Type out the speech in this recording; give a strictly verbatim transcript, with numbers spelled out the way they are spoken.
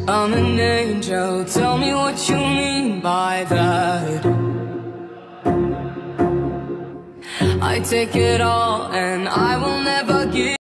I'm an angel, tell me what you mean by that. I take it all and I will never give